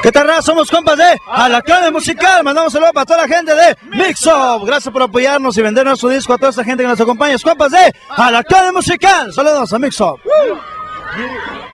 ¿Qué tal, raza? Somos compas de Alacrán Musical. Mandamos saludos para toda la gente de Mix Up. Gracias por apoyarnos y vender nuestro disco a toda esta gente que nos acompaña. Compas de Alacrán Musical. Saludos a Mix Up.